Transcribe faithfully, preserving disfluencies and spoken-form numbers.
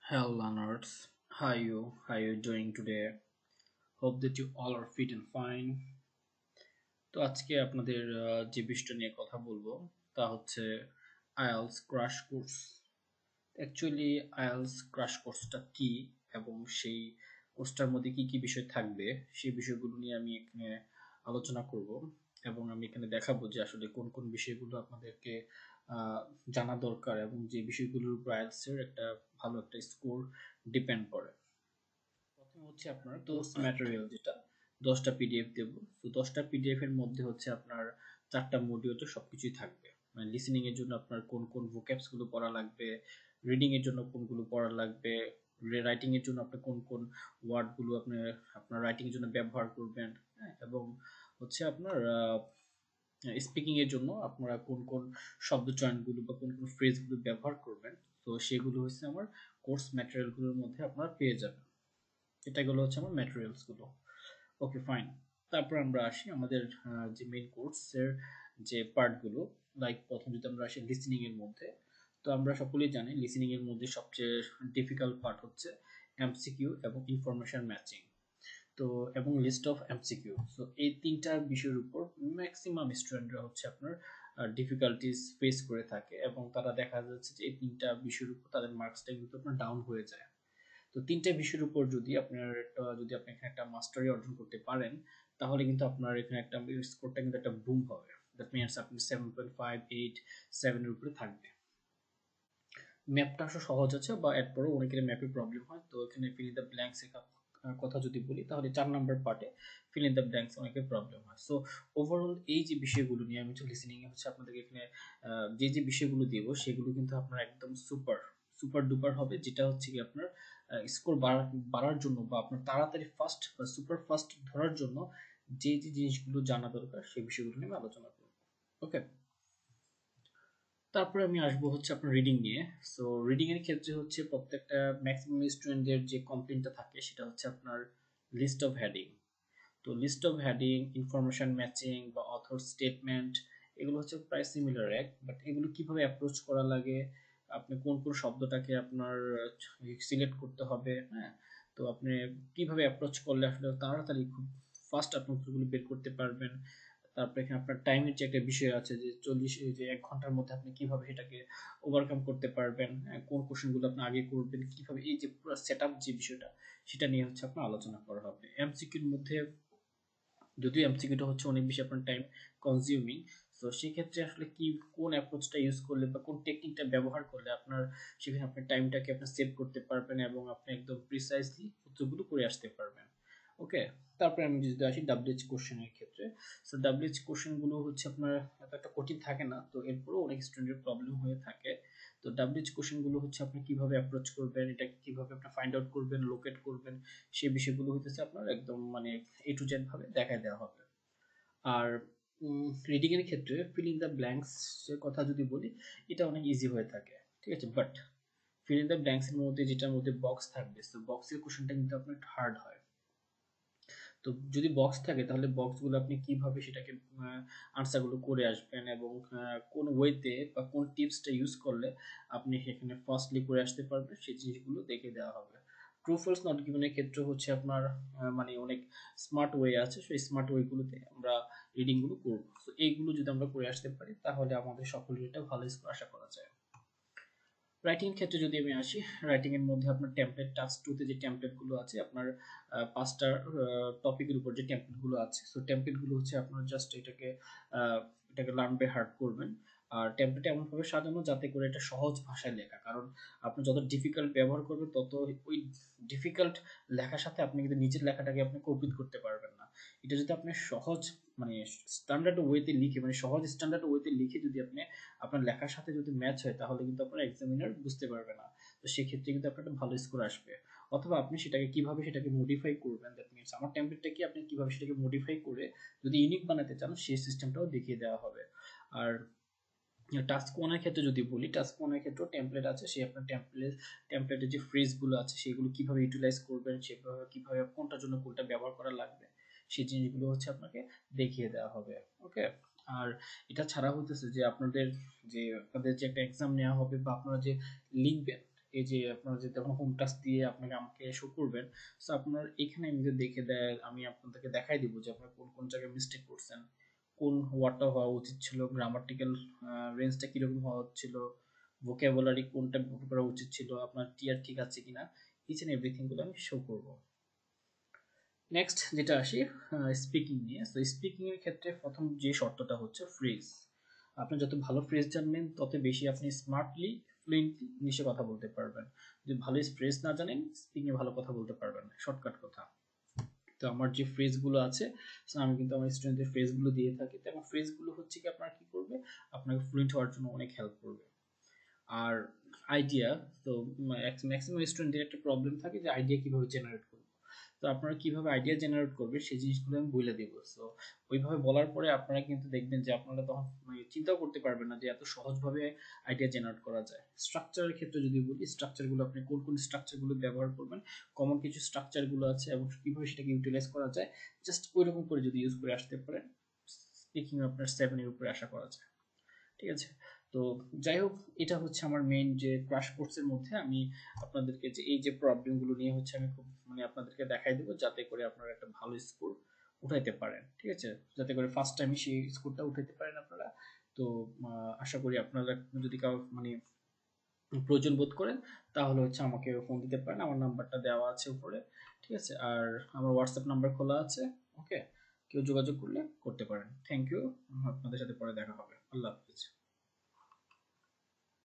Hello learners, how are you? How are you doing today? Hope that you all are fit and fine. তো আজকে আপনাদের আহ, যে বিষয়টা নিয়ে কথা বলবো তা হচ্ছে IELTS crash course. Actually IELTS crash কোর্সটা কি এবং সেই কোর্সটার মধ্যে কি কি বিষয় থাকবে সেই বিষয়গুলো নিয়ে আমি এখানে আলোচনা করব এবং আমি এখানে দেখাবো যে আসলে কোন কোন বিষয়গুলো আপনাদেরকে আহ, জানা দরকার এবং যে বিষয়গুলোর উপর আইএলটিএস এর একটা ভালো একটা স্কোর ডিপেন্ড করে। প্রথমে হচ্ছে আপনার কোর্স ম্যাটেরিয়াল, যেটা দশটা পিডিএফ দেব। তো দশটা পিডিএফ এর মধ্যে হচ্ছে আপনার চারটা মডিউলে সবকিছুই থাকবে। মানে লিসেনিং এর জন্য আপনার কোন কোন ভোক্যাবস গুলো পড়া লাগবে, রিডিং এর জন্য কোনগুলো পড়া লাগবে, রাইটিং এর জন্য আপনি কোন কোন ওয়ার্ড গুলো আপনি আপনার রাইটিং এর জন্য ব্যবহার করবেন, হ্যাঁ, এবং হচ্ছে আপনার স্পিকিং এর জন্য আপনারা কোন কোন শব্দ চয়নগুলো বা কোন কোন ফ্রেজ গুলো ব্যবহার করবেন। তো সেগুলো হচ্ছে আমার কোর্স ম্যাটেরিয়াল গুলোর মধ্যে আপনারা পেয়ে যাবেন। এটা গুলো হচ্ছে আমার ম্যাটেরিয়ালস গুলো। Okay, fine. তারপর আমরা আসি আমাদের আহ, যে মেইন কোর্সের যে পার্টগুলো। লাইক প্রথম যদি আমরা আসি লিসেনিং এর মধ্যে, তো আমরা সকলেই জানি লিসেনিং এর মধ্যে সবচেয়ে ডিফিকাল্ট পার্ট হচ্ছে এমসিকিউ এবং ইনফরমেশন ম্যাচিং। তো এবং লিস্ট অফ এমসিকিউ। সো এই তিনটা বিষয়ের উপর ম্যাক্সিমাম স্টুডেন্টরা হচ্ছে আপনার ডিফিকাল্টিস ফেস করে থাকে এবং তারা দেখা যাচ্ছে যে এই তিনটা বিষয়ের উপর তাদের মার্কসটা কিন্তু আপনার ডাউন হয়ে যায়। তো তিনটে বিষয়ের উপর যদি আপনার একটা যদি আপনি এখানে একটা মাস্টারি অর্জন করতে পারেন, তাহলে কিন্তু আপনার এখানে একটা স্কোরটা কিন্তু একটা বুম হবে। দ্যাট মিনস আপনি সেভেন পয়েন্ট ফাইভ এইট সেভেনের উপরে থাকবে। ম্যাপটা আসলে সহজ আছে, বা এরপরও অনেকের ম্যাপে প্রবলেম হয়। তো এখানে ফিল ইন দ্য ব্ল্যাঙ্কস এর কথা যদি বলি, তাহলে চার নাম্বার পার্টে ফিল ইন দ্য ব্ল্যাঙ্কস অনেকের প্রবলেম হয়। সো ওভারঅল এই যে বিষয়গুলো নিয়ে আমি হচ্ছে লিসেনিং এ হচ্ছে আপনাদেরকে এখানে আহ, যে যে বিষয়গুলো দিব সেগুলো কিন্তু আপনার একদম সুপার সুপার ডুপার হবে, যেটা হচ্ছে কি আপনার স্কোর বাড়ার জন্য বা আপনার তাড়াতাড়ি ফাস্ট বা সুপার ফাস্ট ধরার জন্য যে যে জিনিসগুলো জানা দরকার সেই বিষয়গুলো নিয়ে আমি আলোচনা করব। ওকে, তারপরে আমি আসবো হচ্ছে আপনার রিডিং নিয়ে। সো রিডিং এর ক্ষেত্রে হচ্ছে প্রত্যেকটা ম্যাক্সিমাম স্টুডেন্টদের যে কমপ্লেইনটা থাকে সেটা হচ্ছে আপনার লিস্ট অফ হেডিং। তো list of heading, information matching বা অথর স্টেটমেন্ট, এগুলো হচ্ছে প্রায় সিমিলার এক, বাট এগুলো কিভাবে অ্যাপ্রোচ করা লাগে, আপনি কোন কোন শব্দটাকে আপনার সিলেক্ট করতে হবে, হ্যাঁ, তো আপনি কিভাবে অ্যাপ্রোচ করলে আসলে তাড়াতাড়ি খুব ফাস্ট আপনি উত্তরগুলো বের করতে পারবেন। তারপরে এখানে আপনার টাইমের যে একটা বিষয় আছে, যে চল্লিশ এই যে এক ঘন্টার মধ্যে আপনি কিভাবে সেটাকে ওভারকাম করতে পারবেন, হ্যাঁ, কোন কোশ্চেনগুলো আপনি আগে করবেন, কিভাবে এই যে পুরো সেট আপ যে বিষয়টা, সেটা নিয়ে হচ্ছে আপনার আলোচনা করা হবে। এমসিকিউর মধ্যে যদিও এমসিকিউটা হচ্ছে অনেক বেশি আপনার টাইম কনজিউমিং, তো সেক্ষেত্রে আসলে কি কোন অ্যাপ্রোচটা ইউজ করলে বা কোন টেকনিকটা ব্যবহার করলে আপনার সেখানে আপনার টাইমটাকে আপনি সেভ করতে পারবেন এবং আপনি একদম প্রিসাইজলি উত্তরগুলো করে আসতে পারবেন। ওকে, তারপরে আমি যদি আসি ডাব্লিউএইচ কোশ্চেনের ক্ষেত্রে। সো ডাব্লিউএইচ কোশ্চেনগুলো হচ্ছে আপনার এত একটা কঠিন থাকে না, তো এরপরেও অনেক স্টুডেন্টের প্রবলেম হয়ে থাকে। তো ডাব্লিউএইচ কোশ্চেনগুলো হচ্ছে আপনি কিভাবে অ্যাপ্রোচ করবেন, এটাকে কিভাবে আপনি ফাইন্ড আউট করবেন, লোকেট করবেন, সেই বিষয়গুলো হইতেছে আপনার একদম মানে এ টু জেড ভাবে দেখায় দেওয়া হবে। আর রিডিং এর ক্ষেত্রে ফিল ইন দ্য ব্ল্যাঙ্কস এর কথা যদি বলি, এটা অনেক ইজি হয়ে থাকে, ঠিক আছে। But fill in the blanks এর মধ্যে যেটার মধ্যে বক্স থাকবে, তো বক্সের কোশ্চেনটা কিন্তু আপনার একটু হার্ড হয়। তো যদি বক্স থাকে তাহলে বক্সগুলো আপনি কিভাবে সেটাকে আনসারগুলো করে আসবেন এবং আহ, কোন ওয়েতে বা কোন টিপসটা ইউজ করলে আপনি সেখানে ফাস্টলি করে আসতে পারবেন, সেই জিনিসগুলো দেখে দেওয়া হবে। ট্রু ফলস নট গিভেনের ক্ষেত্রে হচ্ছে আপনার আহ, মানে অনেক স্মার্ট ওয়ে আছে, সেই স্মার্ট ওয়েগুলোতে আমরা রিডিংগুলো করবো। তো এইগুলো যদি আমরা করে আসতে পারি তাহলে আমাদের সকলের একটা ভালো স্কোর আশা করা যায়। রাইটিং এর ক্ষেত্রে যদি আমি আসি, রাইটিং এর মধ্যে আপনার টেমপ্লেট টাস্ক টু তে যে টেমপ্লেট গুলো আছে আপনার আহ, পাঁচটা টপিকের উপর যে টেমপ্লেট গুলো আছে, সো টেমপ্লেট গুলো হচ্ছে আপনার জাস্ট এটাকে আহ, এটাকে লার্ন বাই হার্ট করবেন। আর টেমপ্লেট এমন ভাবে সাজানো যাতে করে এটা সহজ ভাষায় লেখা, কারণ আপনি যত ডিফিকাল্ট ব্যবহার করবেন তত ওই ডিফিকাল্ট লেখার সাথে আপনি কিন্তু নিজের লেখাটাকে আপনি কম্পিট করতে পারবেন না। এটা যদি আপনি সহজ মানে স্ট্যান্ডার্ড ওয়েতে লিখে, মানে সহজ স্ট্যান্ডার্ড ওয়েতে লিখে যদি আপনি আপনার লেখার সাথে যদি ম্যাচ হয় তাহলে কিন্তু আপনার এক্সামিনার বুঝতে পারবে না। তো সেক্ষেত্রে কিন্তু আপনার একটা ভালো স্কোর আসবে। অথবা আপনি সেটাকে কিভাবে সেটাকে মডিফাই করবেন, দ্যাট মিনস আমার টেমপ্লেটটা কি আপনি কিভাবে সেটাকে মডিফাই করে যদি ইউনিক বানাতে চান সেই সিস্টেমটাও দেখিয়ে দেওয়া হবে। আর টাস্ক ওয়ানের ক্ষেত্রে যদি বলি, টাস্ক ওয়ানের ক্ষেত্রেও টেমপ্লেট আছে, সেই আপনার টেমপ্লেট টেমপ্লেটের যে ফ্রেজগুলো আছে সেগুলো কিভাবে ইউটিলাইজ করবেন, সেভাবে কিভাবে কোনটার জন্য কোনটা ব্যবহার করা লাগবে, সেই জিনিসগুলো হচ্ছে আপনাকে দেখিয়ে দেওয়া হবে। ওকে, আর এটা ছাড়া হইতেছে যে আপনাদের যে আপনাদের যে একটা এক্সাম নেওয়া হবে বা আপনারা যে লিখবেন, এই যে আপনারা যে তখন হোম টাস্ক দিয়ে আপনাকে আমাকে শো করবেন, সো আপনার এখানে আমি যদি দেখে দেয়, আমি আপনাদেরকে দেখাই দিব যে আপনার কোন কোন জায়গায় মিস্টেক করছেন, কোন ওয়ার্ডটা হওয়া উচিত ছিল, গ্রামাটিক্যাল রেঞ্জটা কীরকম হওয়া ছিল, ভোকাবুলারি কোনটা করা উচিত ছিল, আপনার টিয়ার ঠিক আছে কিনা, ইচ অ্যান্ড এভরিথিংগুলো আমি শো করব। নেক্সট যেটা আসি স্পিকিং নিয়ে। সো স্পিকিং এর ক্ষেত্রে প্রথম যে শর্তটা হচ্ছে ফ্রেজ। আপনি যত ভালো ফ্রেজ জানবেন তত বেশি আপনি স্মার্টলি ফ্লুয়েন্টলি ইংলিশে কথা বলতে পারবেন। যদি ভালো ফ্রেজ না জানেন স্পিকিং এ ভালো কথা বলতে পারবেন না, শর্টকাট কথা। তো আমার যে ফ্রেজগুলো আছে, সো আমি কিন্তু আমার স্টুডেন্টদের ফ্রেজগুলো দিয়ে থাকি। তো এবং ফ্রেজগুলো হচ্ছে কি আপনার কি করবে, আপনাকে ফ্লুয়েন্ট হওয়ার জন্য অনেক হেল্প করবে। আর আইডিয়া, তো ম্যাক্সিমাম স্টুডেন্টদের একটা প্রবলেম থাকে যে আইডিয়া কিভাবে জেনারেট করবে। তো আপনারা কিভাবে আইডিয়া জেনারেট করবে সেই জিনিসগুলো আমি বলে দেব। সো ওইভাবে বলার পরে আপনারা কিন্তু দেখবেন যে আপনারা তখন মানে চিন্তাও করতে পারবেন না যে এত সহজভাবে আইডিয়া জেনারেট করা যায়। স্ট্রাকচারের ক্ষেত্রে যদি বলি, স্ট্রাকচারগুলো আপনি কোন কোন স্ট্রাকচারগুলো ব্যবহার করবেন, কমন কিছু স্ট্রাকচারগুলো আছে এবং কিভাবে সেটাকে ইউটিলাইজ করা যায়, জাস্ট ওইরকম করে যদি ইউজ করে আসতে পারেন, স্পিকিং আপনার সেভেনের উপরে আশা করা যায়। ঠিক আছে। তো যাই হোক, এটা হচ্ছে আমার মেইন যে ক্র্যাশ কোর্সের মধ্যে আমি আপনাদেরকে যে এই যে প্রবলেমগুলো নিয়ে হচ্ছে আমি খুব মানে আপনাদেরকে দেখাই দেবো, যাতে করে আপনারা একটা ভালো স্কোর উঠাইতে পারেন। ঠিক আছে, যাতে করে ফার্স্ট টাইমে সেই স্কোরটা উঠাইতে পারেন আপনারা। তো আশা করি আপনারা যদি কাউ মানে প্রয়োজন বোধ করেন তাহলে হচ্ছে আমাকে ফোন দিতে পারেন, আমার নাম্বারটা দেওয়া আছে উপরে। ঠিক আছে, আর আমার হোয়াটসঅ্যাপ নাম্বার খোলা আছে। ওকে, কেউ যোগাযোগ করলে করতে পারেন। থ্যাংক ইউ, আপনাদের সাথে পরে দেখা হবে। আল্লাহ হাফিজ।